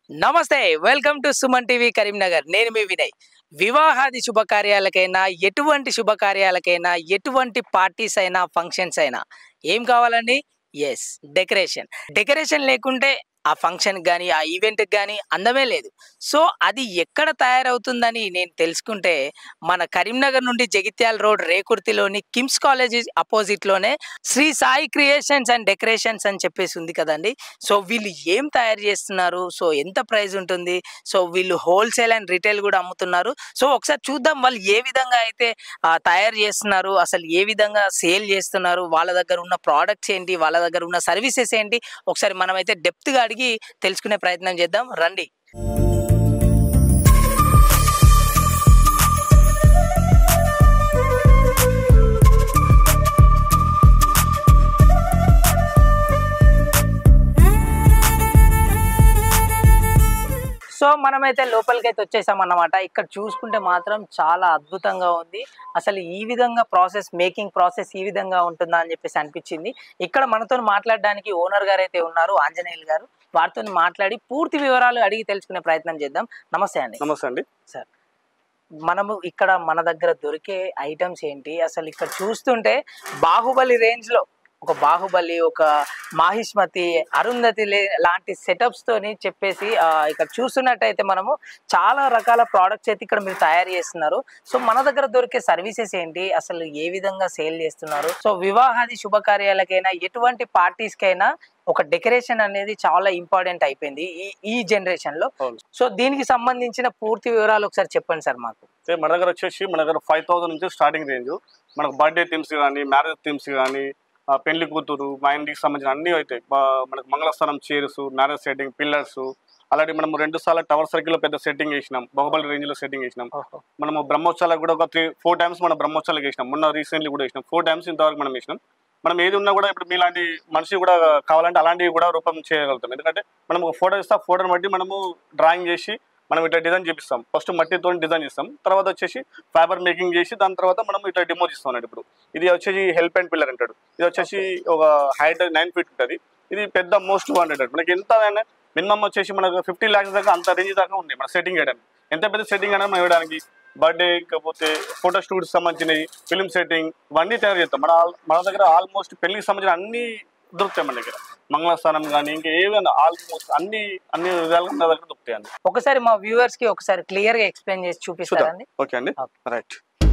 నమస్తే welcome to Suman TV Karimnagar. నేను మీ వినయ్. వివాహాది శుభకార్యాలకైనా ఎటువంటి ఎటువంటి పార్టీస్ అయినా ఫంక్షన్స్ అయినా ఏం కావాలండి? Yes, decoration. డెకరేషన్ లేకుంటే ఆ ఫంక్షన్ కానీ ఆ ఈవెంట్కి కానీ అందమే లేదు. సో అది ఎక్కడ తయారవుతుందని నేను తెలుసుకుంటే మన కరీంనగర్ నుండి జగిత్యాల రోడ్ రేకుర్తిలోని కిమ్స్ కాలేజీ అపోజిట్లోనే Sri Sai creations and decorations అని చెప్పేసి ఉంది కదండి. సో వీళ్ళు ఏం తయారు చేస్తున్నారు, సో ఎంత ప్రైస్ ఉంటుంది, సో వీళ్ళు హోల్సేల్ అండ్ రిటైల్ కూడా అమ్ముతున్నారు. సో ఒకసారి చూద్దాం వాళ్ళు ఏ విధంగా అయితే తయారు చేస్తున్నారు, అసలు ఏ విధంగా సేల్ చేస్తున్నారు, వాళ్ళ దగ్గర ఉన్న ప్రోడక్ట్స్ ఏంటి, వాళ్ళ దగ్గర ఉన్న సర్వీసెస్ ఏంటి, ఒకసారి మనమైతే డెప్త్గా అడిగి తెలుసుకునే ప్రయత్నం చేద్దాం రండి. సో మనమైతే లోపలికైతే వచ్చేసాం అన్నమాట. ఇక్కడ చూసుకుంటే మాత్రం చాలా అద్భుతంగా ఉంది. అసలు ఈ విధంగా మేకింగ్ ప్రాసెస్ ఈ విధంగా ఉంటుందా అని చెప్పేసి అనిపించింది. ఇక్కడ మనతో మాట్లాడడానికి ఓనర్ గారు అయితే ఉన్నారు, ఆంజనేయులు గారు. వారితో మాట్లాడి పూర్తి వివరాలు అడిగి తెలుసుకునే ప్రయత్నం చేద్దాం. నమస్తే అండి. నమస్తే అండి సార్, మనము ఇక్కడ మన దగ్గర దొరికే ఐటమ్స్ ఏంటి, అసలు ఇక్కడ చూస్తుంటే బాహుబలి రేంజ్ లో ఒక బాహుబలి, ఒక మాహిష్మతి, అరుంధతి లాంటి సెటప్స్ తోని చెప్పేసి ఇక్కడ చూస్తున్నట్టయితే మనము చాలా రకాల ప్రోడక్ట్స్ అయితే ఇక్కడ మీరు తయారు చేస్తున్నారు. సో మన దగ్గర దొరికే సర్వీసెస్ ఏంటి, అసలు ఏ విధంగా సేల్ చేస్తున్నారు, సో వివాహాది శుభకార్యాలకైనా ఎటువంటి పార్టీస్ కైనా ఒక డెకరేషన్ అనేది చాలా ఇంపార్టెంట్ అయిపోయింది ఈ జనరేషన్ లో. సో దీనికి సంబంధించిన పూర్తి వివరాలు ఒకసారి చెప్పండి సార్ మాకు. మన దగ్గర వచ్చేసి మన దగ్గర 5000 నుంచి స్టార్టింగ్ రేంజ్. మనకు బర్త్డే థీమ్స్ కానీ, మ్యారేజ్ థీమ్స్ కానీ, పెళ్లి కూతురు, మా ఇంటికి సంబంధించిన అన్ని అవుతాయి. మనకు మంగళస్థానం చైర్స్, మ్యారేజ్ సెట్టింగ్, పిల్లర్స్, అలాంటి మనం 2 సార్లు టవర్ సర్కిల్ లో పెద్ద సెట్టింగ్ చేసినాం, బాహుబలి రేంజ్ లో సెట్టింగ్ చేసినాం. మనము బ్రహ్మోత్సవాలకు కూడా ఒక 4 టైమ్స్ మనం బ్రహ్మోత్సవాలకు వేసినాం. మొన్న రీసెంట్లీ కూడా వేసినాం. 4 టైమ్స్ ఇంతవరకు మనం వేసినాం. మనం ఏది ఉన్నా కూడా ఇప్పుడు మీలాంటి మనిషి కూడా కావాలంటే అలాంటివి కూడా రూపం చేయగలుగుతాం. ఎందుకంటే మనం ఒక ఫోటో ఇస్తాం, ఫోటోని బట్టి మనము డ్రాయింగ్ చేసి మనం ఇట్లా డిజైన్ చేపిస్తాం. ఫస్ట్ మట్టితో డిజైన్ చేస్తాం, తర్వాత వచ్చేసి ఫైబర్ మేకింగ్ చేసి దాని తర్వాత మనం ఇట్లా డిమో చేస్తాం అన్నట్టు. ఇప్పుడు ఇది వచ్చేసి హెల్ప్ అండ్ పిల్లర్ అంటాడు. ఇది వచ్చేసి ఒక హైట్ 9 feet ఉంటుంది. ఇది పెద్ద మోస్ట్ 200. మనకి ఎంత మినిమం వచ్చేసి మనకు 50 lakhs దాకా అంత రేంజ్ దాకా ఉంది మన సెట్టింగ్ చేయడానికి. ఎంత పెద్ద సెట్టింగ్ అయినా మనం ఇవ్వడానికి, బర్త్డే కాకపోతే ఫోటో షూట్స్ సంబంధించినవి, ఫిల్మ్ సెట్టింగ్, ఇవన్నీ తయారు చేస్తాం. మన దగ్గర ఆల్మోస్ట్ పెళ్లికి సంబంధించిన అన్ని దొరుకుతాయి మన దగ్గర. మంగళస్థానం కానీ ఇంకా ఏమైనా ఆల్మోస్ట్ అన్ని విధాలుగా మన దగ్గర దొరుకుతాయి అండి. ఒకసారి మా వ్యూవర్స్ కి ఒకసారి క్లియర్ గా ఎక్స్ప్లెయిన్ చేసి చూపిస్తారండి. ఓకే అండి, రైట్.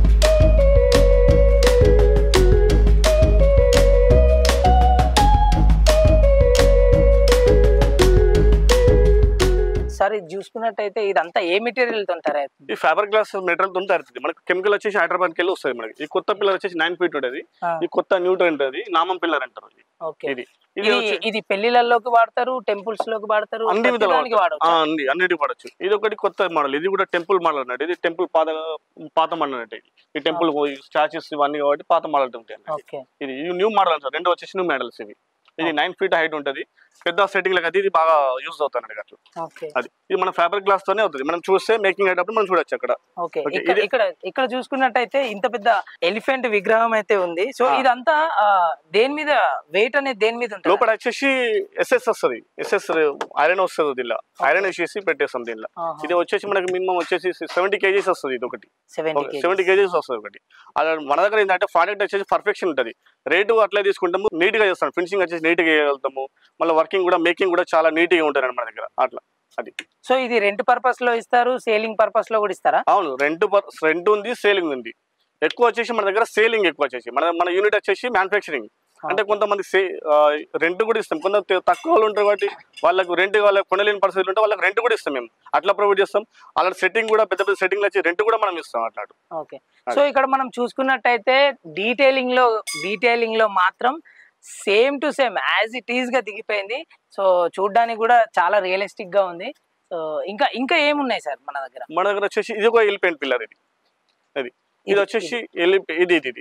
సార్ ఇది చూసుకున్నట్టయితే ఇదంతా ఏ మెటీరియల్ తో తయారు? ఈ ఫైబర్ గ్లాస్ మెటీరియల్ తో తయారు. మనకి కెమికల్ వచ్చేసి హైదరాబాద్కి వెళ్ళి వస్తుంది మనకి. ఈ కొత్త పిల్లర్ వచ్చేసి 9 feet ఉంటుంది. ఈ కొత్త న్యూట్రన్ ఉంటుంది, నామం పిల్లర్ అంటారు. ఇది పెళ్లిళ్ళలోకి వాడతారు, టెంపుల్స్ లోకి వాడతారు, అన్ని విధాలుగా అన్నిటికి వాడచ్చు. ఇది ఒకటి కొత్త మోడల్. ఇది కూడా టెంపుల్ మోడల్ అన్నట్టు. ఇది టెంపుల్ పాత మోడల్ అన్నట్టు. ఈ టెంపుల్ స్టాచ్యూస్ ఇవన్నీ కాబట్టి పాత మోడల్ ఉంటాయి. ఇది న్యూ మోడల్ అంటారు. 2 వచ్చేసి న్యూ మోడల్స్ ఇవి. ఇది 9 feet హైట్ ఉంటుంది. పెద్ద సెట్టింగ్ లాగా ఇది బాగా యూజ్ అవుతుంది అన్నట్టు. అది ఇది మన ఫైబర్ గ్లాస్ తోనే అవుతుంది. మనం చూస్తే మేకింగ్ అయ్యేటప్పుడు మనం చూడొచ్చు అక్కడ. ఇక్కడ చూసుకున్నట్టయితే ఇంత పెద్ద ఎలిఫెంట్ విగ్రహం అయితే ఉంది. సో ఇదంతా దేని మీద వెయిట్ అనేది దేని మీద ఉంటుంది? లోపల వచ్చేసి ఎస్ఎస్ వస్తుంది, ఎస్ఎస్ ఐరన్ వస్తుంది. దీనిలో ఐరన్ వేసేసి పెట్టేస్తాం. దీనిలో ఇది వచ్చేసి మనకి మినిమం వచ్చేసి 70 kgs వస్తుంది. ఇది ఒకటి 70 kgs వస్తుంది ఒకటి. అలా మన దగ్గర ఏంటంటే ప్రోడక్ట్ వచ్చేసి పర్ఫెక్షన్ ఉంటుంది. రేటు అట్లా తీసుకుంటాము, నీట్ గా చేస్తాం. ఫినిషింగ్ వచ్చేసి నీట్ గా చేయగలుగుతాము. మళ్ళీ వర్కింగ్ కూడా మేకింగ్ కూడా చాలా నీట్ గా ఉంటుంది మన దగ్గర అట్లా. అది సో ఇది రెంట్ పర్పస్ లో ఇస్తారు, సేలింగ్ పర్పస్ లో కూడా ఇస్తారా? అవును, రెంట్ ఉంది, సేలింగ్ ఉంది. ఎక్కువ వచ్చేసి మన దగ్గర సేలింగ్ ఎక్కువ వచ్చేసి మన యూనిట్ వచ్చేసి మ్యానుఫ్యాక్చరింగ్. అంటే కొంతమంది రెంట్ కూడా ఇస్తాం. కొంత తక్కువ వాళ్ళు ఉంటారు కాబట్టి వాళ్ళకు రెంట్ వాళ్ళకి కొనలేని పరిస్థితులు ఉంటే వాళ్ళకి రెంట్ కూడా ఇస్తాం. మేము అట్లా ప్రొవైడ్ చేస్తాం. అలాంటి సెట్టింగ్ కూడా పెద్ద పెద్ద సెట్టింగ్ వచ్చి రెంట్ కూడా మనం ఇస్తాం అట్లా. ఓకే. సో ఇక్కడ మనం చూసుకున్నట్టయితే డీటెయిలింగ్ లో మాత్రం same to same as it is గా దిగిపోయింది. సో చూడడానికి కూడా చాలా రియలిస్టిక్ గా ఉంది. సో ఇంకా ఏమున్నాయి సార్ మన దగ్గర వచ్చేసి ఇది ఒక ఎలిఫెంట్ పిల్లర్. ఇది వచ్చేసి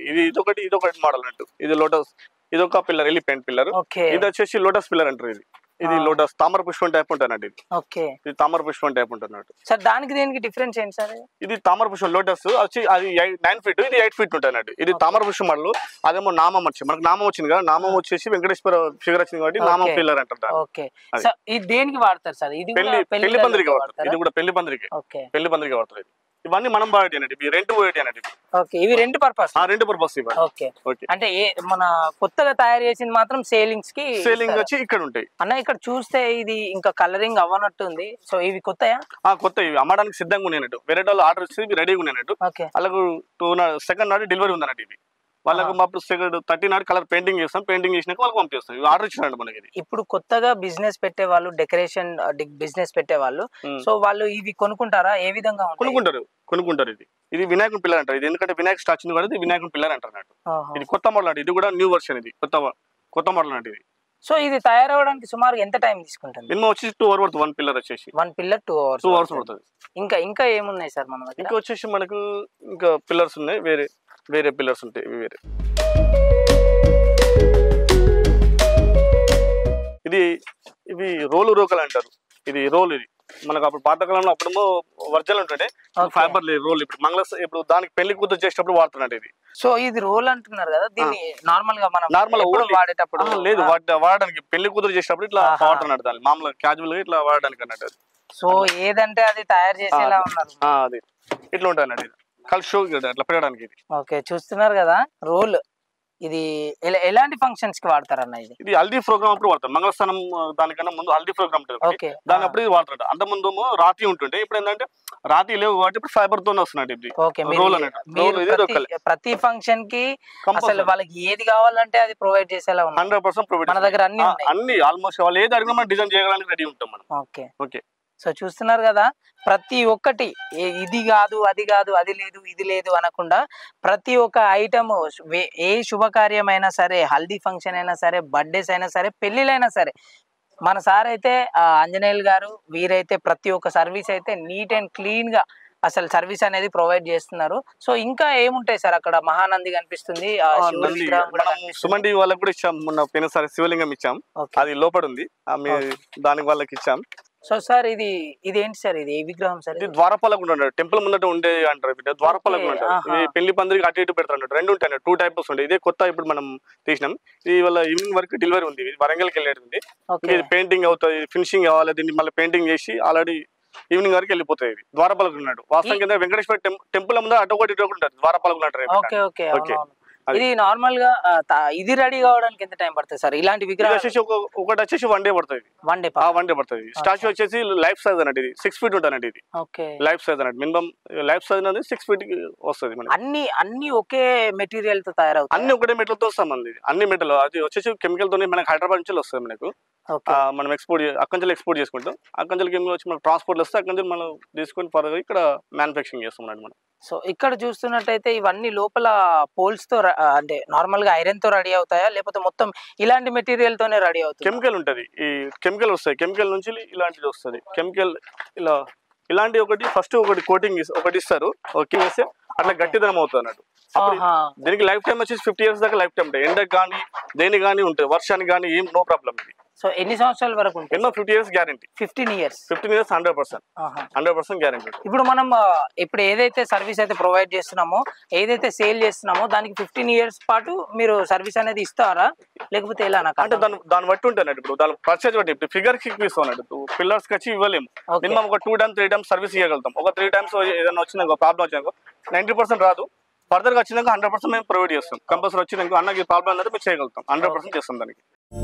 ఇది ఒకటి మోడల్ అంటూ. ఇది లోటస్, ఇది ఒక పిల్లర్, ఎలిఫెంట్ పిల్లర్. ఇది వచ్చేసి లోటస్ పిల్లర్ అంటారు. ఇది లోటస్ తామర పుష్పం టైప్ ఉంటానండి. ఓకే, ఇది తామర పుష్పం టైప్ ఉంటున్నట్టు సార్. దానికి దేనికి డిఫరెన్స్ ఏంటి సార్? ఇది తామర పుష్పం లోటస్ వచ్చి అది 9 feet, ఇది 8 feet ఉంటానండి. ఇది తామర పుష్పం మళ్ళీ అదేమో నామం వచ్చింది, మనకు నామం వచ్చింది కదా, నామం వచ్చేసి వెంకటేశ్వర ఫిగర్ వచ్చింది కాబట్టి నామం పిల్లర్ అంటారు. ఓకే సార్, ఇది దేనికి వాడతారు సార్? ఇది పెళ్లి పందిరికి వాడతారు. ఇది కూడా పెళ్లి పందిరికి వాడతారు. ఇవన్నీ మనం వాడేది అన్నట్టు, ఇవి రెంట్ పోయేది అన్నట్టు. ఓకే, ఇవి రెండు పర్పస్ ఇవ్వాలి. ఓకే, అంటే మన కొత్తగా తయారు చేసింది మాత్రం సేలింగ్ వచ్చి ఇక్కడ ఉంటాయి అన్న. ఇక్కడ చూస్తే ఇది ఇంకా కలరింగ్ అవ్వనట్టు ఉంది. సో ఇవి కొత్తయా? కొత్త, ఇవి అమ్మడానికి సిద్ధంగా ఉన్నాయన్నట్టు. వేరే వాళ్ళు ఆర్డర్ ఇచ్చి ఇవి రెడీగా ఉన్నాయన్నట్టు. వాళ్ళకు 2 నాడు డెలివరీ ఉందన్నట్టు. ఇవి వాళ్ళకు మాకు 30 నాడు కలర్ పెయింటింగ్ చేస్తాం. పెయింటింగ్ చేసినాక వాళ్ళకి పంపిస్తాం. ఇవి ఆర్డర్ ఇచ్చినాడు మనకి. ఇప్పుడు కొత్తగా బిజినెస్ పెట్టే వాళ్ళు, డెకరేషన్ బిజినెస్ పెట్టే వాళ్ళు, సో వాళ్ళు ఇవి కొనుక్కుంటారా? ఏ విధంగా కొనుక్కుంటారు. ఇది వినాయకుని పిల్లర్ అంటారు. ఇది ఎందుకంటే వినాయక స్టాచ్యూ కూడా ఇది వినాయకుని పిల్లర్ అంటారు అన్నట్టు. ఇది కొత్త మోడల్ అంటే, ఇది కూడా న్యూ వర్షన్. ఇది కొత్త మోడల్ అంటే. ఇది సో ఇది తయారవడానికి సుమారు ఎంత టైం తీసుకుంటుంది? మినిమం వచ్చి 2 hours పడుతుంది. 1 pillar వచ్చేసి 2 hours పడుతుంది. ఇంకా ఏమున్నాయి సార్ మన దగ్గర? ఇంకా వచ్చేసి మనకు ఇంకా పిల్లర్స్ ఉన్నాయి, వేరే పిల్లర్స్ ఉంటాయి. ఇవి రోకలు అంటారు. ఇది రోల్. ఇది మనకు అప్పుడు పాతకాలంలో అప్పుడేమో వర్జల్ ఉంటుండే, ఫైబర్ లేదు రోల్. ఇప్పుడు దానికి పెళ్లి కూతురు చేసేటప్పుడు వాడుతున్నాడు ఇది. సో ఇది రోల్ అంటున్నారు కదా, దీన్ని నార్మల్ గా వాడేటప్పుడు లేదు, వాడడానికి పెళ్లి కూతురు చేసేటప్పుడు ఇట్లా వాడుతున్నాడు. దాన్ని మామూలుగా క్యాజువల్ గా ఇట్లా వాడడానికి అన్నట్టు. సో ఏదంటే అది తయారు చేసేలా ఉన్నారు. అది ఇట్లా ఉంటాయి అన్నట్టు. కలిసి షో అట్లా పెట్టడానికి. ఇది ఓకే, చూస్తున్నారు కదా రోల్. ఇది ఎలాంటి ఫంక్షన్స్ కి వాడతారన్న? ఇది హల్దీ ప్రోగ్రామ్ అప్పుడు వాడతారు. మంగళస్థానం దానికన్నా ముందు హల్దీ ప్రోగ్రామ్ ఉంటుంది, దాని అప్పుడు ఇది వాడతారు. అంత ముందు రాతి ఉంటుండే, ఇప్పుడు ఏంటంటే రాతి లేవు కాబట్టి ఇప్పుడు ఫైబర్ తోనే వస్తున్నాడు. ప్రతి ఫంక్షన్ కి అసలు వాళ్ళకి ఏది కావాలంటే అది ప్రొవైడ్ చేసేలా 100% ప్రొవైడ్. మన దగ్గర అన్ని ఆల్మోస్ట్ వాళ్ళు ఏది అడిగినా మనం డిజైన్ చేయడానికి రెడీ ఉంటాం మనం. ఓకే, సో చూస్తున్నారు కదా, ప్రతి ఒక్కటి ఇది కాదు, అది కాదు, అది లేదు, ఇది లేదు అనకుండా ప్రతి ఒక్క ఐటమ్, ఏ శుభకార్యమైనా సరే, హల్దీ ఫంక్షన్ అయినా సరే, బర్త్డేస్ అయినా సరే, పెళ్లిళ్ళైనా సరే, మన సార్ అయితే ఆంజనేయులు గారు వీరైతే ప్రతి ఒక్క సర్వీస్ అయితే నీట్ అండ్ క్లీన్ గా అసలు సర్వీస్ అనేది ప్రొవైడ్ చేస్తున్నారు. సో ఇంకా ఏముంటాయి సార్ అక్కడ? మహానంది కనిపిస్తుంది, సుమన్ టీవీ వాళ్ళకి కూడా ఇచ్చాం. మొన్న పోయినసారి శివలింగం ఇచ్చాం, అది లోపల ఉంది, దానికి వాళ్ళకి ఇచ్చాం. సో సార్ ఇది ఏంటి సార్? ఇది ఏ విగ్రహం సార్? ఇది ద్వారపాలకు ఉంటాడు, టెంపుల్ ముందట ఉండే అంటారు. ద్వారపాలకు ఉంటాడు. పెళ్లి పందిరికి అటు ఇటు పెడతారు. 2 ఉంటాయి, 2 types ఉంటాయి. ఇదే కొత్త ఇప్పుడు మనం తీసినాం. ఇది వాళ్ళ ఈవినింగ్ వరకు డెలివరీ ఉంది. వరంగల్కి వెళ్ళేది ఉంది. ఇది పెయింటింగ్ అవుతుంది, ఫినిషింగ్ అవ్వాలి. దీన్ని మళ్ళీ పెయింటింగ్ చేసి ఆల్రెడీ ఈవినింగ్ వరకు వెళ్ళిపోతాయి. ఇది ద్వారపాలకు ఉన్నాడు. వాస్తవం కింద వెంకటేశ్వర టెంపుల్ ముందు అటు ఒకటి ఉంటుంది, ద్వారపాలకు ఉంటారు. ఇది నార్మల్ గా ఇది రెడీ కావడానికి ఎంత టైం పడుతుంది సార్? ఇలాంటి విగ్రహం ఒకటి వచ్చేసి 1 day పడుతుంది. 1 day పడుతుంది. స్టాచ్యూ వచ్చేసి లైఫ్ సైజ్ అన్నట్టు. ఇది 6 feet ఉంటుంది. ఇది లైఫ్ సైజ్ అన్నట్టు. మినిమం లైఫ్ సైజ్ అనేది 6 feet వస్తుంది. అన్ని ఒకే మెటీరియల్ తో తయారవుతాయి. అన్ని ఒకటే మెటీరియల్ తో వస్తామండి. అన్ని మెటీరియల్ అది వచ్చేసి కెమికల్ తోనే మనకి హైదరాబాద్ నుంచి వస్తుంది. మనకు మనం అక్కడి ఎక్స్పోర్ట్ చేసుకుంటాం. అక్కడి కెమికల్ వచ్చి మనకు ట్రాన్స్పోర్ట్ వస్తే అక్కడి మనం తీసుకొని ఫర్దర్ ఇక్కడ మ్యానుఫ్యాక్చరింగ్ చేస్తాం మనం. సో ఇక్కడ చూస్తున్నట్టయితే ఇవన్నీ లోపల పోల్స్ తో, అంటే నార్మల్ గా ఐరన్ తో రెడీ అవుతాయా, లేకపోతే మొత్తం ఇలాంటి మెటీరియల్ తోనే రెడీ అవుతుంది? కెమికల్ ఉంటది. ఈ కెమికల్ వస్తాయి, కెమికల్ నుంచి ఇలాంటిది వస్తుంది. కెమికల్ ఇలాంటి ఫస్ట్ ఒకటి కోటింగ్ ఒకటి ఇస్తారు. ఓకే వేస్తే అట్లా గట్టిదనం అవుతుంది అన్నట్టు. దీనికి లైఫ్ టైం వచ్చేసి 50 years దాకా లైఫ్ టైం ఉంటాయి. ఎండకు కానీ దేనికి కానీ ఉంటాయి, వర్షానికి కానీ ఏం నో ప్రాబ్లం. ఇది సో ఎన్ని సంవత్సరాల వరకు ఉంటాయి? ఎన్నో 50 years గ్యారంటీ. 15 years 100% guarantee. ఇప్పుడు మనం ఏదైతే సర్వీస్ అయితే ప్రొవైడ్ చేస్తున్నామో, ఏదైతే సేల్ చేస్తున్నామో దానికి 15 years పాటు మీరు సర్వీస్ అనేది ఇస్తారా, లేకపోతే ఎలా? అంటే దాన్ని బట్టి ఉంటాయి. ఇప్పుడు దాని పర్చేజ్ బట్టి ఇప్పుడు ఫిగర్ కి ఇస్తాను. పిల్లర్స్ వచ్చి ఇవ్వలేము. మినిమం ఒక 2 times 3 times సర్వీస్ ఇవ్వగలుగుతాం. ఒక 3 times ఏదైనా వచ్చినా ప్రాబ్లం వచ్చినా 90% రాదు. ఫర్దర్ గా వచ్చినాక 100% మేము ప్రొవైడ్ చేస్తాం. కంపల్సరీ వచ్చినాక అన్నకి ప్రాబ్లం అంటే మేము చేయగలుగుతాం. 100% చేస్తాం దానికి.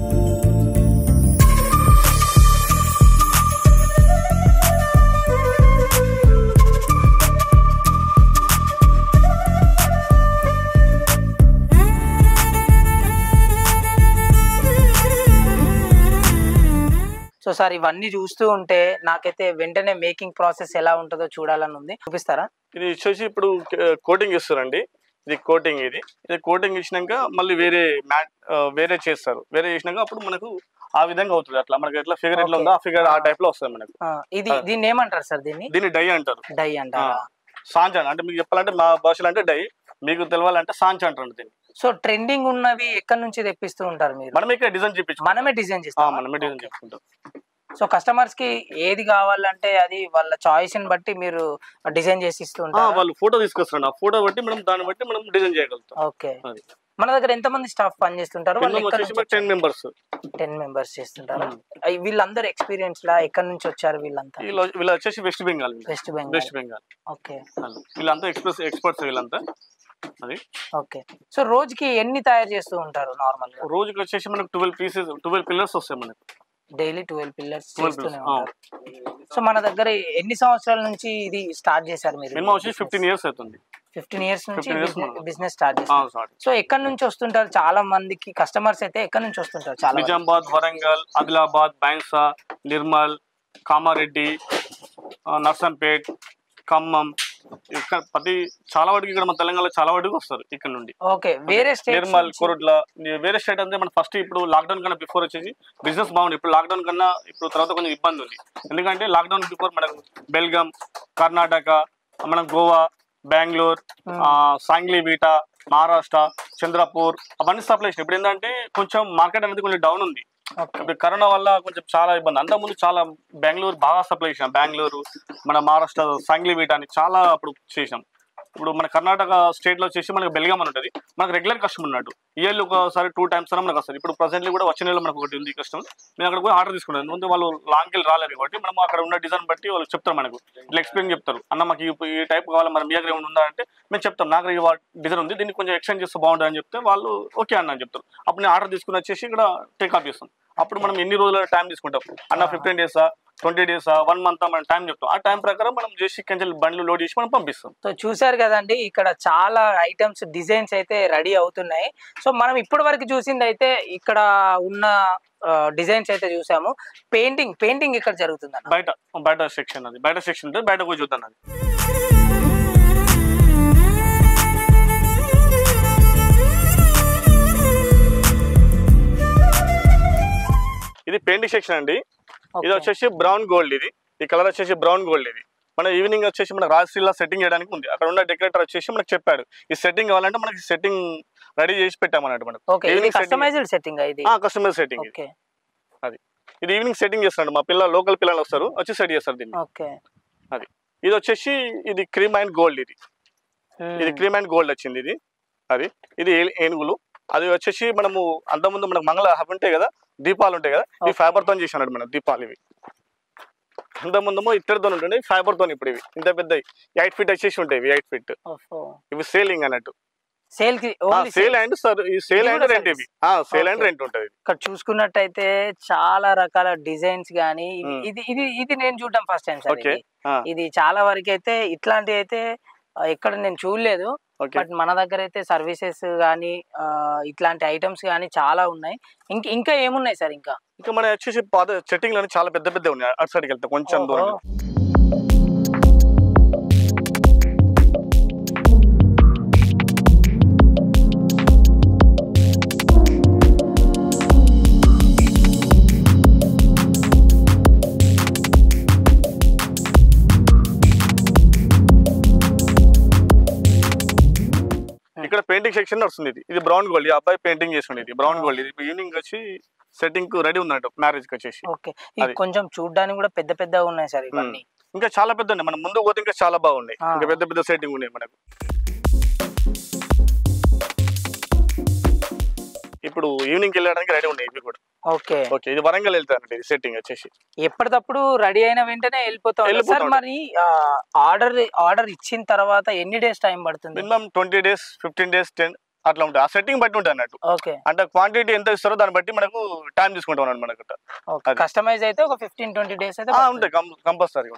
సో సార్ ఇవన్నీ చూస్తూ ఉంటే నాకైతే వెంటనే మేకింగ్ ప్రాసెస్ ఎలా ఉంటుందో చూడాలని ఉంది. చూపిస్తారా? ఇది వచ్చేసి ఇప్పుడు కోటింగ్ ఇస్తారండి. ఇది కోటింగ్ ఇచ్చినాక మళ్ళీ వేరే చేస్తారు. వేరే చేసినాక అప్పుడు మనకు ఆ విధంగా అవుతుంది. అట్లా మనకి ఎట్లా ఫిగర్ ఎట్లా ఉందో ఆ ఫిగర్ ఆ టైప్ లో వస్తుంది మనకు. దీన్ని ఏమంటారు సార్? దీన్ని డై అంటారు. డై అంటారా? సాంచ్ అంటే మీకు చెప్పాలంటే మా భాషలో అంటే డై, మీకు తెలవాలంటే సాంచ్ అంటారు. దీన్ని సో ట్రెండింగ్ ఉన్నవి ఎక్కడి నుంచి తెప్పిస్తూ ఉంటారు మీరు? మనమే ఇక్కడ డిజైన్ చేయించుకుంటాం. మనమే డిజైన్ చేస్తాం. మనమే డిజైన్ చేసుకుంటాం. సో కస్టమర్స్ కి ఏది కావాలంటే అది వాళ్ళ చాయిస్ ని బట్టి మీరు డిజైన్ చేసి ఇస్తూ ఉంటారు. వాళ్ళు ఫోటో తీసుకొస్తారు, ఆ ఫోటో బట్టి మనం దాన్ని బట్టి మనం డిజైన్ చేయగలుగుతాం. ఓకే. మన దగ్గర ఎంత మంది స్టాఫ్ పనిచేస్తుంటారు? 10 మెంబర్స్. 10 మెంబర్స్ చేస్తుంటారు. వీళ్ళందరూ ఎక్స్పీరియన్స్ లా ఎక్కడి నుంచి వచ్చారు వీళ్ళంతా? వీళ్ళు వచ్చేసి వెస్ట్ బెంగాల్. ఓకే. వీళ్ళంతా ఎక్స్పర్ట్స్ వీళ్ళంతా. అది ఓకే. సో రోజుకి ఎన్ని తయారు చేస్తూ ఉంటారు నార్మల్ గా? రోజుకి వచ్చేసి మనకు 12 పిల్లర్స్ వస్తాయి మనకు. డైలీ 12 పిల్లర్స్ చేస్తూనే ఉంటారు. సో మన దగ్గర ఎన్ని సంవత్సరాల నుంచి ఇది స్టార్ట్ చేశారు మీరు? మినిమం వచ్చి 15 ఇయర్స్ అవుతుంది. 15 ఇయర్స్ నుంచి బిజినెస్ స్టార్ట్ చేశారు. సో ఎక్కడి నుంచి వస్తుంటారు చాలా మందికి కస్టమర్స్ అయితే? ఎక్కడి నుంచి వస్తుంటారు? చాలా నిజామాబాద్, వరంగల్, ఆదిలాబాద్, బైన్సా, నిర్మల్, కామారెడ్డి, నర్సంపేట్, ఖమ్మం, ఇక్కడ చాలా వాటికి ఇక్కడ మన తెలంగాణలో చాలా వాటికి వస్తారు ఇక్కడ నుండి. ఓకే. వేరే స్టేట్ నిర్మల్, కోరుట్ల, వేరే స్టేట్ అంటే మన ఫస్ట్ ఇప్పుడు లాక్డౌన్ కన్నా బిఫోర్ వచ్చేసి బిజినెస్ బాగుంది. ఇప్పుడు లాక్డౌన్ కన్నా ఇప్పుడు తర్వాత కొంచెం ఇబ్బంది ఉంది. ఎందుకంటే లాక్డౌన్ బిఫోర్ మనకు బెల్గాం, కర్ణాటక, మన గోవా, బెంగళూరు, సాంగ్లీబీట, మహారాష్ట్ర, చంద్రపూర్ అవన్నీ సప్లై చేసినాయి. ఇప్పుడు ఏంటంటే కొంచెం మార్కెట్ అనేది కొంచెం డౌన్ ఉంది. ఇప్పుడు కరోనా వల్ల కొంచెం చాలా ఇబ్బంది. అంతకుముందు చాలా బెంగళూరు బాగా సప్లై చేసాం. బెంగళూరు, మన మహారాష్ట్ర సాంగ్లీబీట అని చాలా అప్పుడు చేసాం. ఇప్పుడు మన కర్ణాటక స్టేట్ లో వచ్చేసి మనకు బెల్గాం అని ఉంటుంది. మనకు రెగ్యులర్ కస్టమర్ ఉన్నట్టు ఇయర్లీ ఒకసారి 2 times అన్న మనకు వస్తారు. ఇప్పుడు ప్రెసెంట్లీ కూడా వచ్చే నెలలో మనకు ఒకటి ఉంది కస్టమర్. నేను అక్కడ కూడా ఆర్డర్ తీసుకున్నాను. ముందు వాళ్ళు లాంగ్ వెళ్ళి రాలేదు కాబట్టి మనం అక్కడ ఉన్న డిజైన్ బట్టి వాళ్ళు చెప్తారు మనకు, ఇట్లా ఎక్స్ప్లెయిన్ చెప్తారు. అన్న మాకు ఈ టైప్ కావాలి, మన మీ దగ్గర ఏమైనా ఉందా అంటే మేము చెప్తాం నాకు ఈ డిజైన్ ఉంది, దీన్ని కొంచెం ఎక్స్చేంజ్ చేస్తే బాగుంటుంది అని చెప్తే వాళ్ళు ఓకే అన్న అని చెప్తారు. అప్పుడు నేను ఆర్డర్ తీసుకుని వచ్చేసి ఇక్కడ టేక్ ఆఫ్ చేస్తాం. అప్పుడు మనం ఎన్ని రోజుల టైం తీసుకుంటాం అన్న, 15 days, 20 days, 1 month మనం టైం చెప్తాం. ఆ టైం ప్రకారం మనం చేసి కెంచెల్ బండ్లు లోడ్ చేసి మనం పంపిస్తాం. సో చూసారు కదండి, ఇక్కడ చాలా ఐటమ్స్ డిజైన్స్ అయితే రెడీ అవుతున్నాయి. సో మనం ఇప్పటి వరకు చూసింది అయితే ఇక్కడ ఉన్న డిజైన్స్ అయితే చూసాము. పెయింటింగ్ ఇక్కడ జరుగుతుంది బయట సెక్షన్, అది బయట సెక్షన్ ఉంటుంది, బయట పోయి చూద్దాం. అది ఇది పెయింటింగ్ సెక్షన్ అండి. ఇది వచ్చేసి బ్రౌన్ గోల్డ్. ఈ కలర్ వచ్చేసి బ్రౌన్ గోల్డ్. ఇది మన ఈవినింగ్ వచ్చేసి మన రాజశ్రీలా సెట్టింగ్ చేయడానికి ఉంది. అక్కడ ఉన్న డెకరేటర్ వచ్చేసి మనకు చెప్పాడు ఈ సెట్టింగ్ కావాలంటే మనకి సెట్టింగ్ రెడీ చేసి పెట్టామన్నట్టు మనకు. Customised setting. Customise setting. అది ఇది ఈవినింగ్ సెట్టింగ్ చేస్తాడు. మా లోకల్ పిల్లలు వస్తారు, వచ్చి సెట్ చేస్తారు దీన్ని. అది ఇది వచ్చేసి ఇది క్రీమ్ అండ్ గోల్డ్. ఇది క్రీమ్ అండ్ గోల్డ్ వచ్చింది. ఇది ఏనుగులు. అది వచ్చేసి మనము అంతకుముందు మనకు మంగళ హబ్ ఉంటాయి కదా, దీపాలు ఉంటాయి కదా, ఈ ఫైబర్ తో చేసినాడు మన దీపాలు. ఇవి అంతకుముందు ఇత్తడితో ఉంటుండే, ఫైబర్ తో. ఇప్పుడు ఇవి ఇంత పెద్ద 8 feet వచ్చేసి ఉంటాయి. 8 feet. ఇవి సేలింగ్ అన్నట్టు. Sale and rent. ఇవి సేల్ అండ్ రెంట్ ఉంటుంది. ఇక్కడ చూసుకున్నట్టయితే చాలా రకాల డిజైన్స్ గానీ, ఇది నేను చూడటం ఫస్ట్ టైం సార్. ఇది చాలా వరకు అయితే ఇట్లాంటివి అయితే ఎక్కడ నేను చూడలేదు. బట్ మన దగ్గర అయితే సర్వీసెస్ గానీ ఇట్లాంటి ఐటమ్స్ గానీ చాలా ఉన్నాయి. ఇంకా ఏమున్నాయి సార్? ఇంకా మన వచ్చేసి పాత సెట్టింగ్ లోని చాలా పెద్ద ఉన్నాయి. అటు సైడ్కి వెళ్తే కొంచెం దూరం. ఇక్కడ పెయింటింగ్ సెక్షన్ నడుస్తుంది. ఇది బ్రౌన్ గోల్డ్. ఈ అబ్బాయి పెయింటింగ్ చేస్తుండే. ఇది బ్రౌన్ గోల్డ్. ఇది ఈవినింగ్ వచ్చి సెట్టింగ్ కు రెడీ ఉన్నట్టు మ్యారేజ్ కి వచ్చేసి. కొంచెం చూడడానికి కూడా పెద్దగా ఉన్నాయి సార్ ఇవన్నీ. ఇంకా చాలా పెద్ద ఉన్నాయి. మనం ముందు పోతే ఇంకా చాలా బాగున్నాయి. ఇంకా పెద్ద సెట్టింగ్ ఉన్నాయి మనకు. ఇప్పుడు ఈవినింగ్ వెళ్ళడానికి రెడీ ఉన్నాయి ఇవి కూడా. ఓకే. ఇది వరంగల్ వెళ్తారండి. ఇది సెట్టింగ్ వచ్చేసి ఎప్పటికప్పుడు రెడీ అయిన వెంటనే వెళ్ళిపోతాం సార్. మరి ఆర్డర్ ఇచ్చిన తర్వాత ఎన్ని డేస్ టైం పడుతుంది? మినిమం 20 days, 15 days, 10 అట్లా ఉంటుంది. ఆ సెట్టింగ్ బట్టి ఉంటుంది అన్నట్టు. అంటే క్వాంటిటీ ఎంత ఇస్తారో దాన్ని బట్టి మనకు టైం తీసుకుంటాం అన్నట్టు. మనకు కస్టమైజ్ అయితే ఒక 15-20 days అయితే ఉంటాయి కంపల్సరీ.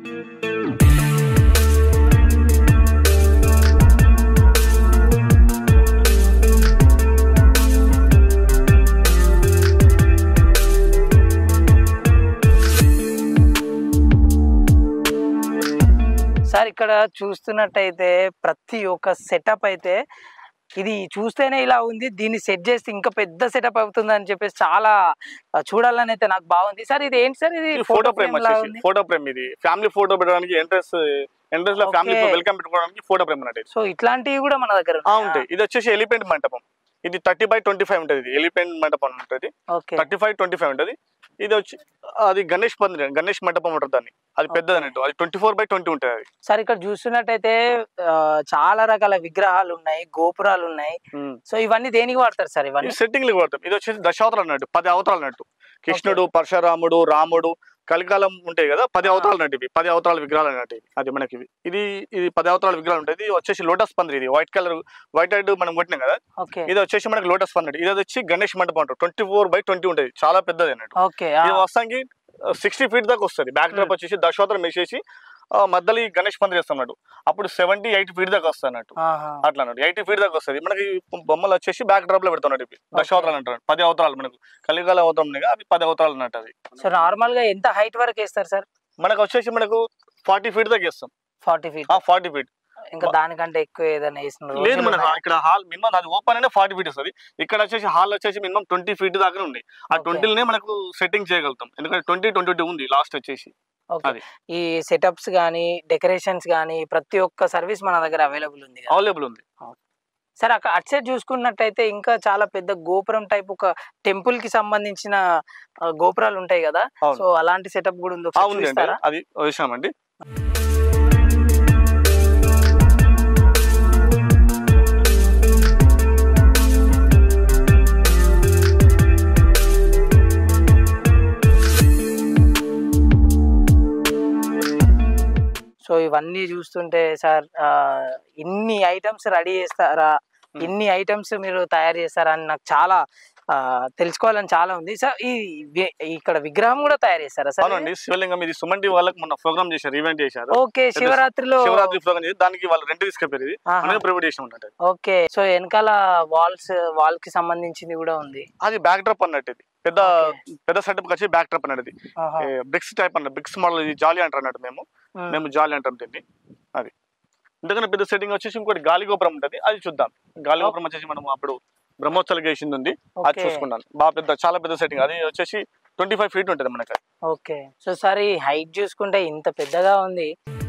సార్ ఇక్కడ చూస్తున్నట్టయితే ప్రతి ఒక్క సెటప్ అయితే ఇది చూస్తేనే ఇలా ఉంది, దీన్ని సెట్ చేస్తే ఇంకా పెద్ద సెటప్ అవుతుంది అని చెప్పేసి చాలా చూడాలని అయితే నాకు బాగుంది. సార్ ఇది ఏంటి సార్? ఇది ఫోటో ఫ్రేమ్. ఇది ఫ్యామిలీ ఫోటో పెట్టడానికి ఎంట్రన్స్ లో ఫ్యామిలీ వెల్కమ్ పెట్టుకోవడానికి ఫోటో ఫ్రేమ్ అన్నట్టు. సో ఇట్లాంటివి కూడా మన దగ్గర ఉంటాయి. ఇది వచ్చేసి ఎలిఫెంట్ మంటపం. ఇది 30/25 ఉంటుంది. ఇది ఎలిఫెంట్ మంటపం ఉంటుంది. 35/25 ఉంటుంది. ఇది వచ్చి అది గణేష్ మంటపం ఉంటుంది దాన్ని. అది పెద్దది అన్నట్టు. అది 24/20 ఉంటుంది. అది సార్ ఇక్కడ చూస్తున్నట్టయితే చాలా రకాల విగ్రహాలు ఉన్నాయి, గోపురాలు ఉన్నాయి. సో ఇవన్నీ దేనికి వాడతారు సార్? ఇవన్నీ సెట్టింగ్ కి వాడతాం. ఇది వచ్చేసి దశావతారాలు అన్నట్టు, 10 అవతారాలు అన్నట్టు. కృష్ణుడు, పరశురాముడు, రాముడు, కలికాలం ఉంటాయి కదా, 10 అవతారాలు అన్నట్టు. ఇవి 10 అవతారాల విగ్రహాలు అన్నట్టు. అది మనకి ఇది 10 అవతారాల విగ్రహాలు ఉంటాయి. ఇది వచ్చేసి లోటస్ పందిరి. ఇది వైట్ కలర్, వైట్ హెడ్ మనం కొట్టినాం కదా, ఇది వచ్చేసి మనకి లోటస్ పందిరి. ఇది వచ్చి గణేష్ మండపం అంటారు. 24/20 ఉంటుంది. చాలా పెద్దది అన్నట్టు. ఇది వస్తానికి 60 feet దాకా వస్తుంది. బ్యాక్ డ్రాప్ వచ్చేసి దశావతారం వేసేసి మధ్యలో ఈ గణేష్ పందిరి చేస్తాడు. అప్పుడు 70-80 feet దాకా వస్తుంది అన్నట్టు. అట్లా అన్నట్టు 80 feet దాకా వస్తుంది. మనకి బొమ్మలు వచ్చేసి బ్యాక్ డ్రాప్ లో పెడుతున్నాడు. దశావతారాలు అంటారు. 10 అవతారాలు మనకు కలికాల అవతారం ఉన్నాయి. అవి 10 అవతారాలు అన్నట్టు. అది సో నార్మల్ గా ఎంత హైట్ వరకు వేస్తారు సార్? మనకు వచ్చేసి మనకు 40 feet దాకా వేస్తాం. 40 feet. ఇంకా దానికంటే ఎక్కువ ఏదైనా లేదు. మనకు ఇక్కడ హాల్ మినిమం అది ఓపెన్ అయినా 40 feet వస్తుంది. ఇక్కడ వచ్చేసి హాల్ వచ్చేసి మినిమం 20 feet దాకా ఉన్నాయి. ఆ 20నే మనకు సెట్టింగ్ చేయగలుగుతాం. ఎందుకంటే 20-22 ఉంది లాస్ట్ వచ్చేసి. ఈ సెటప్స్ గానీ, డెకరేషన్స్ గానీ ప్రతి ఒక్క సర్వీస్ మన దగ్గర అవైలబుల్ ఉంది. సార్ అక్కడ అటు సైడ్ చూసుకున్నట్టయితే ఇంకా చాలా పెద్ద గోపురం టైప్ ఒక టెంపుల్ కి సంబంధించిన గోపురాలు ఉంటాయి కదా, సో అలాంటి సెటప్ కూడా ఉందో చూపిస్తారా? అది వేసామండి. సో ఇవన్నీ చూస్తుంటే సార్ ఇన్ని ఐటమ్స్ రెడీ చేస్తారా, ఇన్ని ఐటమ్స్ మీరు తయారు చేస్తారా అని నాకు చాలా తెలుసుకోవాలని చాలా ఉంది సార్. ఇక్కడ విగ్రహం కూడా తయారు చేస్తారా సార్? అవునండి. శివలింగం ఇది సుమన్ టీవీ వాళ్ళకి మొన్న ప్రోగ్రామ్ చేశారు, ఈవెంట్ చేశారు. ఓకే, శివరాత్రి ప్రోగ్రామ్ చేసి దానికి వాళ్ళు రెంట్ తీసుకెళ్ళారు. ప్రైవేట్ చేసి ఉంటారు. ఓకే, సో వెనకాల వాల్ కి సంబంధించింది కూడా ఉంది. అది బ్యాక్ డ్రాప్ అన్నట్టు. ఇది పెద్ద సెటప్ వచ్చి బ్యాక్ డ్రాప్ అన్నది. బ్రిక్స్ టైప్ అన్నట్టు. బ్రిక్స్ మోడల్ జాలీ అంటారు అన్నట్టు. మేము జాలీ అంటాం దీన్ని. అది ఎందుకంటే పెద్ద సెట్టింగ్ వచ్చేసి ఇంకోటి గాలి గోపురం ఉంటుంది. అది చూద్దాం. గాలి గోపురం వచ్చేసి మనం అప్పుడు బ్రహ్మోత్సవాలు చేసింది ఉంది. అది చూసుకున్నాను. బాగా చాలా పెద్ద సెట్టింగ్. అది వచ్చేసి 25 feet ఉంటుంది మనకి. ఓకే, సో సార్ ఈ హైట్ చూసుకుంటే ఇంత పెద్దగా ఉంది.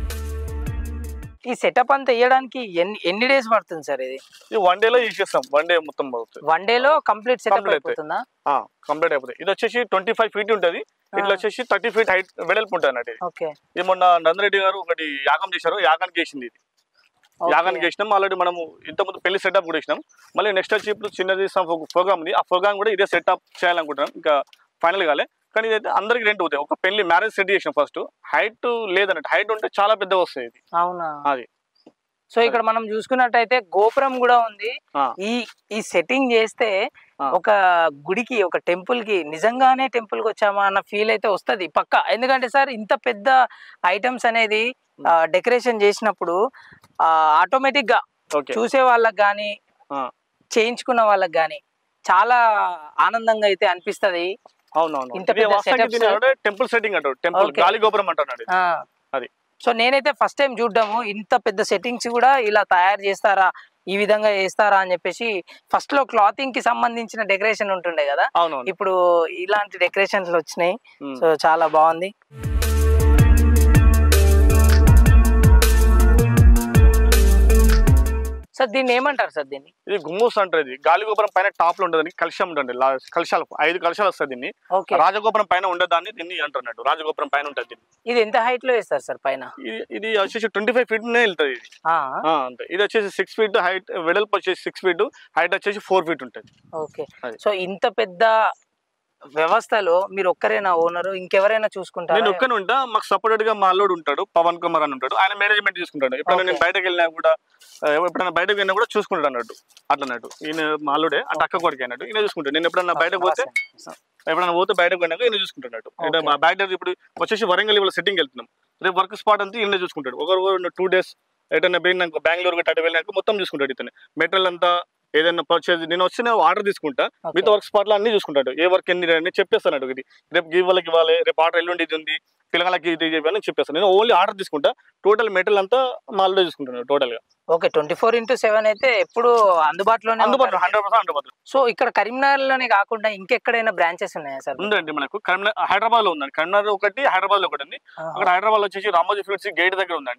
ఈ సెటప్ అంతా వేయడానికి ఎన్ని డేస్ పడుతుంది సార్? ఇది 1 day లో చేసేస్తాం. 1 day మొత్తం 1 day లో కంప్లీట్ సెటప్ అయిపోతుందా? కంప్లీట్ అయిపోతుంది. ఇది వచ్చేసి 25 feet ఉంటుంది. ఇట్లా వచ్చేసి 30 feet హైట్ వెడల్పు ఉంటుంది అన్నట్టు. ఓకే, ఇది మొన్న నందరెడ్డి గారు ఒకటి యాగం చేశారు. యాగానికి చేసింది. ఇది యాగానికి చేసినాం. ఆల్రెడీ మనము ఇంతకుముందు పెళ్లి సెటప్ కూడా చేసినాం. మళ్ళీ నెక్స్ట్ వచ్చి ఇప్పుడు చిన్నది ప్రోగ్రామ్ ఉంది. ఆ ప్రోగ్రామ్ కూడా ఇదే సెటప్ చేయాలనుకుంటున్నాం. ఇంకా ఫైనల్ కాలే. కానీ ఇదైతే అందరికి రెంట్ అవుతాయి. ఒక పెళ్లి మ్యారేజ్ సెట్ చేసినాం. ఫస్ట్ హైట్ లేదన్నట్టు. హైట్ ఉంటే చాలా పెద్దగా వస్తాయి. ఇది అవునా? అది. సో ఇక్కడ మనం చూసుకున్నట్టయితే గోపురం కూడా ఉంది. ఈ సెట్టింగ్ చేస్తే ఒక గుడికి, ఒక టెంపుల్ కి నిజంగానే టెంపుల్ కి వచ్చామా అన్న ఫీల్ అయితే వస్తుంది పక్కా. ఎందుకంటే సార్ ఇంత పెద్ద ఐటమ్స్ అనేది డెకరేషన్ చేసినప్పుడు ఆటోమేటిక్ గా చూసే వాళ్ళకి గానీ, చేయించుకున్న వాళ్ళకి గానీ చాలా ఆనందంగా అయితే అనిపిస్తది. ఇంత టెంపుల్ సెట్టింగ్ అంటారు. టెంపుల్ గాలి గోపురం అంటున్నాడు. అది. సో నేనైతే ఫస్ట్ టైం చూడడము ఇంత పెద్ద సెట్టింగ్స్ కూడా ఇలా తయారు చేస్తారా, ఈ విధంగా చేస్తారా అని చెప్పేసి. ఫస్ట్ లో క్లాతింగ్ కి సంబంధించిన డెకరేషన్ ఉంటుండే కదా, ఇప్పుడు ఇలాంటి డెకరేషన్స్ వచ్చినాయి. సో చాలా బాగుంది. సార్ దీన్ని ఏమంటారు సార్? దీన్ని ఇది గుమ్మూస్ అంటారు. ఇది గాలి గోపురం పైన టాప్ లో ఉండదని కలశం ఉంటుంది. కలశాలు 5 కలశాలు వస్తాయి. దీన్ని రాజగోపురం పైన ఉండదాన్ని దీన్ని అంటున్నట్టు. రాజగోపురం పైన ఉంటుంది దీన్ని. ఇది ఎంత హైట్ లో వేస్తారు సార్ పైన? ఇది వచ్చేసి 25 feet వెళ్తుంది. ఇది అంతే. ఇది వచ్చేసి 6 feet హైట్, వెడల్పు వచ్చేసి 6 feet, హైట్ వచ్చేసి 4 feet ఉంటుంది. ఓకే, సో ఇంత పెద్ద వ్యవస్థలో మీరు ఒక్కరేనా ఓనరు, ఇంకెవరైనా చూసుకుంటారు? నేను ఒక్కనే ఉంటా. మాకు సపోర్టెడ్ గా మా అల్లుడు ఉంటాడు, పవన్ కుమార్ అని ఉంటాడు. ఆయన మేనేజ్మెంట్ చూసుకుంటాడు. ఎప్పుడైనా నేను బయటకు వెళ్ళినా కూడా, చూసుకుంటాడు అన్నట్టు. అట్లా అన్నట్టు. ఈయన మా అల్లుడే, అంటే అక్క కొడుకు అన్నట్టు. ఈయన చూసుకుంటాడు. నేను ఎప్పుడన్నా బయటకు పోతే బయటకు పోయినాక ఈయన చూసుకుంటున్నట్టు. బయట ఇప్పుడు వచ్చేసి వరంగల్ ఇవాళ సెట్టింగ్ వెళ్తున్నాం. రేపు వర్క్ స్పాట్ అంతా ఈయన చూసుకుంటాడు. ఒకరు 2 days ఎటన్నా పోయినాక బెంగళూరు గట్ట వెళ్ళినాక మొత్తం చూసుకుంటాడు. ఇతను మెటీరియల్ అంతా ఏదైనా పర్చేజ్ నేను వచ్చి ఆర్డర్ తీసుకుంటా. మిగతా వర్క్ స్పాట్ లో అన్ని చూసుకుంటాడు. ఏ వర్క్ ఎన్ని చెప్పేస్తాను. ఇది రేపు వాళ్ళకి ఇవ్వాలి, రేపు ఆర్డర్ ఎల్లుండి ఇది ఉంది, పిల్లలకి ఇది చెప్పాలని చెప్పేస్తాను. నేను ఓన్లీ ఆర్డర్ తీసుకుంటా. టోటల్ మెటీరియల్ అంతా మా అల్లుడే చూసుకుంటాను టోటల్ గా. ఓకే, 24/7 అయితే ఎప్పుడు అందుబాటులోనే 100% అందుబాటులో. సో ఇక్కడ కరీంనగర్ లోనే కాకుండా ఇంకెక్కడైనా బ్రాంచెస్ ఉన్నాయా సార్? ఉందండి. మనకు కరీంనగర్, హైదరాబాద్ లో ఉందండి. కరీంనగర్ ఒకటి, హైదరాబాద్ లో ఒకటి ఉంది. అక్కడ హైదరాబాద్ వచ్చేసి రామోజీ ఫిల్మ్స్ గేట్ దగ్గర ఉందండి.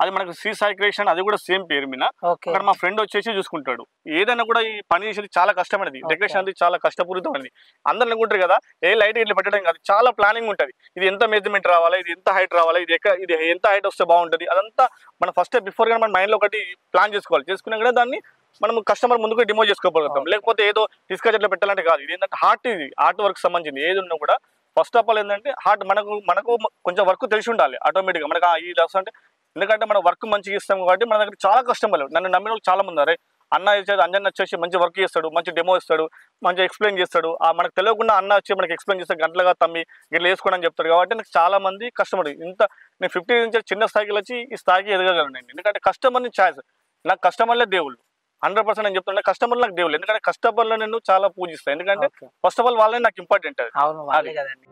అది మనకు శ్రీ సాయి క్రియేషన్, అది కూడా సేమ్ పేరు మీద. ఓకే. అక్కడ మా ఫ్రెండ్ వచ్చేసి చూసుకుంటాడు. ఏదైనా కూడా ఈ పని చేసేది చాలా కష్టమైనది, డెకరేషన్ అనేది చాలా కష్టపూరితమైనది. అందరు అనుకుంటారు కదా ఏ లైట్ ఇట్లా పెట్టడం కాదు, చాలా ప్లానింగ్ ఉంటుంది. ఇది ఎంత మెజర్మెంట్ రావాలి, ఇది ఎంత హైట్ రావాలి, ఇది ఎంత హైట్ వస్తే బాగుంటుంది, అదంతా మనం ఫస్ట్ బిఫోర్ గా మన మైండ్ లో ఒకటి ప్లాన్ చేసుకోవాలి. చేసుకున్నా కూడా దాన్ని మనం కస్టమర్ ముందుకు డిమో చేసుకోగలుగుతాం. లేకపోతే ఏదో తీసుకొచ్చి అట్లా పెట్టాలంటే కాదు. ఇది ఏంటంటే ఇది ఆర్ట్ వర్క్ సంబంధించింది. ఏది ఉన్నా కూడా ఫస్ట్ ఆఫ్ ఆల్ ఏంటంటే మనకు కొంచెం వర్క్ తెలిసి ఉండాలి ఆటోమేటిక్గా. మనకు ఈ దశ అంటే ఎందుకంటే మనం వర్క్ మంచిగా ఇస్తాం కాబట్టి మన దగ్గర చాలా కస్టమర్లు, నన్ను నమ్మిన వాళ్ళు చాలా మంది. అరే అన్న ఇచ్చేది అంజన్ వచ్చేసి మంచి వర్క్ చేస్తాడు, మంచి డెమో ఇస్తాడు, మంచిగా ఎక్స్ప్లెయిన్ చేస్తాడు. మనకు తెలియకుండా అన్న వచ్చి మనకి ఎక్స్ప్లెయిన్ చేస్తాడు, గంటలుగా తమ్మి ఇట్లా వేసుకోండి అని చెప్తాడు. కాబట్టి నాకు చాలా మంది కస్టమర్ నేను 50 నుంచి చిన్న స్థాయికి వచ్చి ఈ స్థాయికి ఎదగలను. ఎందుకంటే కస్టమర్ని ఛాయిస్, నాకు కస్టమర్లే దేవుళ్ళు. 100% నేను చెప్తున్నా, కస్టమర్లు నాకు దేవుళ్ళు. ఎందుకంటే కస్టమర్లు నేను చాలా పూజిస్తాను. ఎందుకంటే ఫస్ట్ ఆఫ్ ఆల్ వాళ్ళే నాకు ఇంపార్టెంట్. అది కదండి.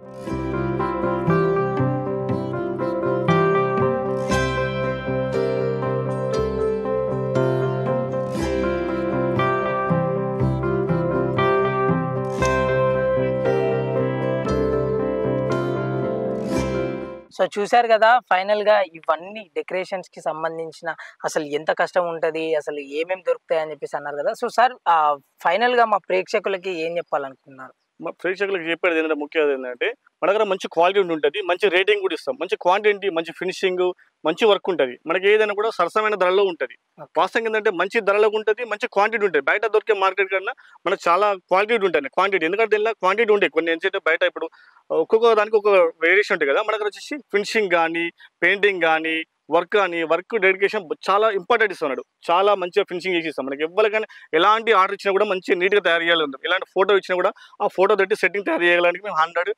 సో చూశారు కదా, ఫైనల్ గా ఇవన్నీ డెకరేషన్స్ కి సంబంధించిన అసలు ఎంత కష్టం ఉంటది, అసలు ఏమేమి దొరుకుతాయి అని చెప్పేసి అన్నారు కదా. సో సార్ ఫైనల్ గా మా ప్రేక్షకులకి ఏం చెప్పాలనుకున్నారు? మా ప్రేక్షకులకు చెప్పేది ఏంటంటే ముఖ్యంగా ఏంటంటే మన దగ్గర మంచి క్వాలిటీ ఉంటుంది, మంచి రేటింగ్ కూడా ఇస్తాం, మంచి క్వాంటిటీ, మంచి ఫినిషింగ్, మంచి వర్క్ ఉంటుంది. మనకి ఏదైనా కూడా సరసమైన ధరలో ఉంటుంది. వాస్తవం ఏంటంటే మంచి ధరలో ఉంటుంది, మంచి క్వాంటిటీ ఉంటుంది. బయట దొరికే మార్కెట్ కన్నా మనకు చాలా క్వాలిటీ ఉంటుంది. క్వాంటిటీ ఎందుకంటే ఇలా క్వాంటిటీ ఉంటాయి. కొన్ని ఏంటంటే బయట ఇప్పుడు ఒక్కొక్క దానికి ఒక వేరియేషన్ ఉంటుంది కదా. మన దగ్గర వచ్చేసి ఫినిషింగ్ కానీ, పెయింటింగ్ కానీ, వర్క్ డెడికేషన్ చాలా ఇంపార్టెంట్ ఇస్తున్నాడు. చాలా మంచిగా ఫినిషింగ్ చేసి ఇస్తాం. మనకి ఎవరికైనా ఎలాంటి ఆర్డర్ ఇచ్చినా కూడా మంచిగా నీట్గా తయారు చేయాలి. ఎలాంటి ఫోటో ఇచ్చినా కూడా ఆ ఫోటో తట్టి సెట్టింగ్ తయారు చేయడానికి మేము 100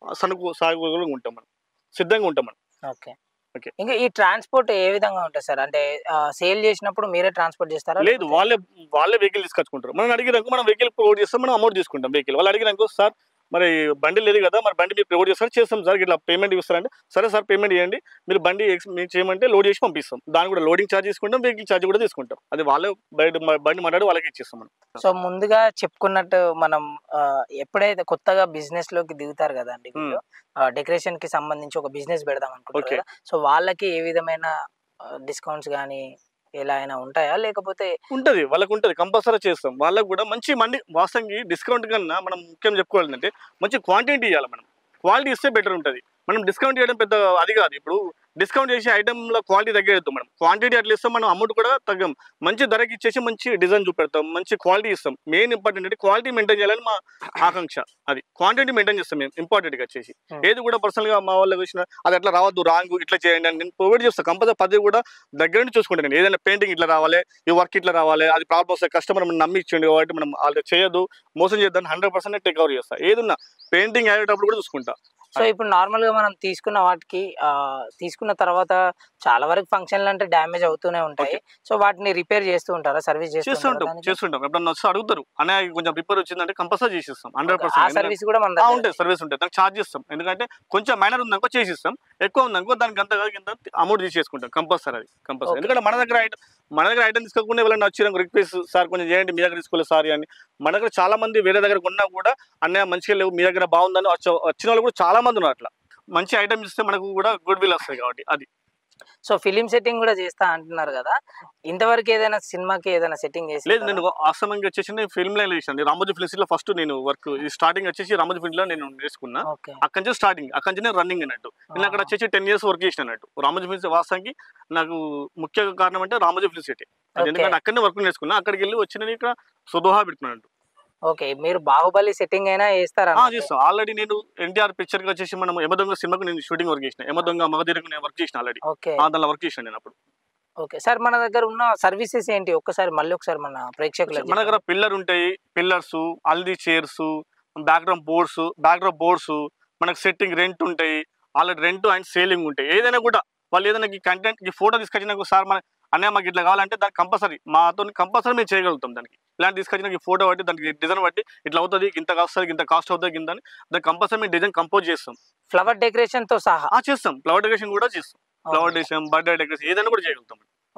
సాగుగా ఉంటాం, మనం సిద్ధంగా ఉంటాం మనం. ఓకే. ఇంకా ఈ ట్రాన్స్పోర్ట్ ఏ విధంగా ఉంటుంది సార్? అంటే సేల్ చేసినప్పుడు మీరే ట్రాన్స్పోర్ట్ చేస్తారా? లేదు, వాళ్ళే వెహికల్ తీసుకొచ్చుకుంటారు. మనం అడిగినాక మనం వెహికల్ ప్రొవైడ్ చేస్తాం, మనం అమౌంట్ తీసుకుంటాం. వెహికల్ వాళ్ళు అడిగినాక సార్ మరి బండి లేదు కదా, మరి బండి మీరు ప్రొవైడ్ చేస్తాం సార్, ఇట్లా పేమెంట్ ఇస్తారంటే సరే సార్ పేమెంట్ చేయండి, మీరు బండి మీరు చేయమంటే లోడ్ చేసి పంపిస్తాం. దాని కూడా లోడింగ్ ఛార్జ్ తీసుకుంటాం, వెహికల్ ఛార్జ్ కూడా తీసుకుంటాం. అది వాళ్ళే బండి మాట్లాడి వాళ్ళకి ఇచ్చేస్తాం మనం. సో ముందుగా చెప్పుకున్నట్టు మనం ఎప్పుడైతే కొత్తగా బిజినెస్ లోకి దిగుతారు కదండి, డెకరేషన్ కి సంబంధించి ఒక బిజినెస్ పెడదాం అనుకుంటారు, సో వాళ్ళకి ఏ విధమైన డిస్కౌంట్స్ కానీ ఎలా అయినా ఉంటాయా? లేకపోతే ఉంటది, వాళ్ళకి ఉంటది, కంపల్సరీ చేస్తాం. వాళ్ళకి కూడా మంచి వాస్తవంగా డిస్కౌంట్ కన్నా మనం ముఖ్యం చెప్పుకోవాలంటే మంచి క్వాంటిటీ ఇవ్వాలి. మనం క్వాలిటీ ఇస్తే బెటర్ ఉంటుంది. మనం డిస్కౌంట్ చేయడం పెద్ద అది కాదు. ఇప్పుడు డిస్కౌంట్ చేసి ఐటెంలో క్వాలిటీ తగ్గేస్తాం. మనం క్వాంటిటీ అట్లా ఇస్తాం, మనం అమౌంట్ కూడా తగ్గం. మంచి ధరకి ఇచ్చేసి మంచి డిజైన్ చూపెడతాం, మంచి క్వాలిటీ ఇస్తాం. మెయిన్ ఇంపార్టెంట్ అంటే క్వాలిటీ మెయింటైన్ చేయాలని మా ఆకాంక్ష. అది క్వాంటిటీ మెయింటైన్ చేస్తాం మేము ఇంపార్టెంట్గా వచ్చేసి. ఏది కూడా పర్సనల్గా మా వాళ్ళకి వచ్చిన అది అట్లా రావద్దు, రాంగ్ ఇట్లా చేయండి అని నేను ప్రొవైడ్ చేస్తాను. కంపల్సరీ పద్ధతి కూడా దగ్గర నుంచి చూసుకుంటాను. ఏదైనా పెయింటింగ్ ఇట్లా రావాలి, ఈ వర్క్ ఇట్లా రావాలి, అది ప్రాబ్లమ్ వస్తే కస్టమర్ మనం నమ్మి ఇచ్చిండు కాబట్టి మనం వాళ్ళు చేయదు, మోసం చేద్దాం 100% టేక్ ఓవర్ చేస్తాను. ఏదన్నా పెయింటింగ్ అయ్యేటప్పుడు కూడా చూసుకుంటా. సో ఇప్పుడు నార్మల్ గా మనం తీసుకున్న వాటికి తీసుకున్న తర్వాత చాలా వరకు ఫంక్షన్లు అంటే డ్యామేజ్ అవుతూనే ఉంటాయి. సో వాటిని రిపేర్ చేస్తూ ఉంటారా? సర్వీస్ చేస్తుంటాం. ఎప్పుడన్నా వచ్చి అడుగుతారు, అనే కొంచెం రిపేర్ వచ్చిందంటే కంపల్సరీ చేసిస్తాం. 100% సర్వీస్ కూడా ఉంటాయి, సర్వీస్ ఉంటాయి. దానికి ఛార్జ్ చేస్తాం. ఎందుకంటే కొంచెం మైనర్ ఉందనుకో చేసిస్తాం, ఎక్కువ ఉందనుకో దానికి అంత అమౌంట్ తీసేసుకుంటాం కంపల్సరీ. అది కంపల్సరీ. ఎందుకంటే మన దగ్గర ఐటమ్ తీసుకోకుండా ఎవరైనా వచ్చి రిక్వెస్ట్ సార్ కొంచెం చేయండి, మీ దగ్గర తీసుకోలేదు సారీ అని. మన దగ్గర చాలా మంది వేరే దగ్గర ఉన్నా కూడా అన్నయ్య మంచిగా లేవు, మీ దగ్గర బాగుందని వచ్చిన వాళ్ళు కూడా చాలా మంది ఉన్నారు. అట్లా మంచి ఐటమ్ ఇస్తే మనకు కూడా గుడ్ విల్ వస్తాయి కాబట్టి అది. సో ఫిలిం సెట్టింగ్ కూడా చేస్తా అంటున్నారు కదా, ఇంతవరకు ఏదైనా సినిమాకి ఏదైనా సెట్టింగ్ చేసి? లేదు, నేను ఆశ్రమంగా వచ్చేసి ఫిల్మ్ లైన్ చేసాను. రామోజీ ఫిల్మ్స్ లో ఫస్ట్ నేను వర్క్ స్టార్టింగ్ వచ్చేసి రామోజీ ఫిల్మ్ లో నేను నేర్చుకున్నా. అక్కడి నుంచి స్టార్టింగ్, అక్కడి నుంచి రన్నింగ్ అన్నట్టు. నేను అక్కడ వచ్చేసి 10 years వర్క్ చేసిన అన్నట్టు. రామోజీ ఫిల్మ్స్ వాస్తవానికి నాకు ముఖ్య కారణం అంటే రామోజీ ఫిల్మ్ సిటీ. ఎందుకంటే అక్కడనే వర్క్ నేర్చుకున్నా. అక్కడికి వెళ్ళి వచ్చిన ఇక్కడ సుదోహా పెట్టుకున్నట్టు. ఓకే, మీరు బాహుబలి సెట్టింగ్ అయినా చేస్తారా? చేస్తాం. ఆల్రెడీ నేను ఎన్టీఆర్ పిక్చర్ కి వచ్చేసి మనం యమదొంగ సినిమాకు నేను షూటింగ్ వర్క్ చేసిన. యమదొంగ మగధీరకు నేను వర్క్ చేసిన ఆల్రెడీ. దానిలో వర్క్ చేసిన నేను అప్పుడు. ఓకే సార్, మన దగ్గర ఉన్న సర్వీసెస్ ఏంటి ఒకసారి మళ్ళీ ఒకసారి మన ప్రేక్షకులు? మన దగ్గర పిల్లర్ ఉంటాయి, pillars, haldi chairs, background boards, మనకు సెట్టింగ్ రెంట్ ఉంటాయి. ఆల్రెడీ రెంట్ అండ్ సేలింగ్ ఉంటాయి. ఏదైనా కూడా వాళ్ళు ఏదైనా కంటెంట్ ఫోటో తీసుకొచ్చినాక సార్ మన అన్నయ్య మాకు ఇట్లా కావాలంటే దానికి మాతో కంపల్సరీ మేము చేయగలుగుతాం. దానికి ఇలాంటి తీసుకొచ్చిన ఫోటో బట్టి దానికి డిజైన్ బట్టి ఇట్లా అవుతుంది, ఇంత వస్తుంది, ఇంత కాస్ట్ అవుతుంది, ఇంత అని దానికి కంపల్సరీ మేము డిజైన్ కంపోజ్ చేస్తాం. ఫ్లవర్ డెకరేషన్ తో సహా చేస్తాం. ఫ్లవర్ డెకరేషన్ కూడా చేస్తాం. ఫ్లవర్ డెకరేషన్, బర్త్డే డెకరేషన్ ఏదైనా కూడా చేయగలుగుతాం.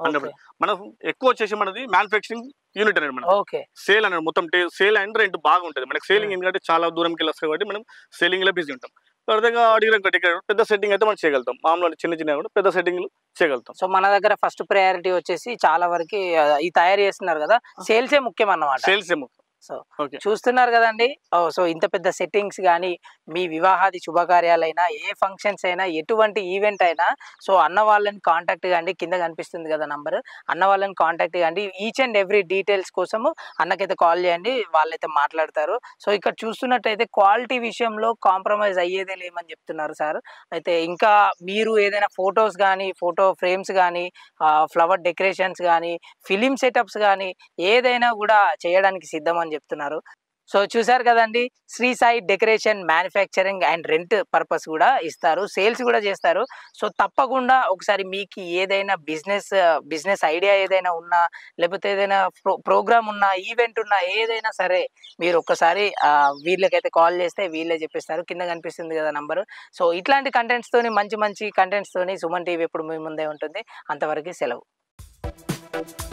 మనం ఎక్కువ వచ్చేసి మనది మ్యానుఫ్యాక్చరింగ్ యూనిట్ అనేది. మనం సేల్ అనేది మొత్తం సేల్ అండ్ రెంట్ బాగా ఉంటుంది మనకి. సేలింగ్ ఎందుకంటే చాలా దూరంకి వెళ్ళి వస్తాయి కాబట్టి మనం సేలింగ్ లో బిజీ ఉంటాం. అర్థంగా అడిగిన పెద్ద సెట్టింగ్ అయితే మనం చేయగలుగుతాం. మామూలు చిన్న చిన్నవి కూడా పెద్ద సెట్టింగ్లు చేయగలుగుతాం. సో మన దగ్గర ఫస్ట్ ప్రయారిటీ వచ్చేసి చాలా వరకు ఈ తయారు చేస్తున్నారు కదా, సేల్సే ముఖ్యం అన్నమాట. సేల్స్ ఏమో. So okay. చూస్తున్నారు కదండి. సో ఇంత పెద్ద సెట్టింగ్స్ కానీ, మీ వివాహాది శుభకార్యాలైనా, ఏ ఫంక్షన్స్ అయినా, ఎటువంటి ఈవెంట్ అయినా, సో అన్న వాళ్ళని కాంటాక్ట్ కండి. కింద కనిపిస్తుంది కదా నంబర్, అన్న వాళ్ళని కాంటాక్ట్ కండి. ఈచ్ అండ్ ఎవ్రీ డీటెయిల్స్ కోసము అన్నకైతే కాల్ చేయండి, వాళ్ళైతే మాట్లాడతారు. సో ఇక్కడ చూస్తున్నట్టయితే క్వాలిటీ విషయంలో కాంప్రమైజ్ అయ్యేదే లేమని చెప్తున్నారు సార్. అయితే ఇంకా మీరు ఏదైనా ఫొటోస్ కానీ, ఫోటో ఫ్రేమ్స్ కానీ, ఫ్లవర్ డెకరేషన్స్ కానీ, ఫిలిం సెటప్స్ కానీ ఏదైనా కూడా చేయడానికి సిద్ధం అని చెప్తున్నారు. సో చూసారు కదండి, Shri Sai decoration manufacturing and rent purpose కూడా ఇస్తారు, సేల్స్ కూడా చేస్తారు. సో తప్పకుండా ఒకసారి మీకు ఏదైనా బిజినెస్ ఐడియా ఏదైనా ఉన్నా, లేకపోతే ఏదైనా ప్రోగ్రామ్ ఉన్నా, ఈవెంట్ ఉన్నా, ఏదైనా సరే మీరు ఒక్కసారి వీళ్ళకైతే కాల్ చేస్తే వీళ్ళే చెప్పిస్తారు. కింద కనిపిస్తుంది కదా నంబరు. సో ఇట్లాంటి కంటెంట్స్ తోని, మంచి కంటెంట్స్ తోని సుమన్ టీవీ ఎప్పుడు మీ ముందే ఉంటుంది. అంతవరకు సెలవు.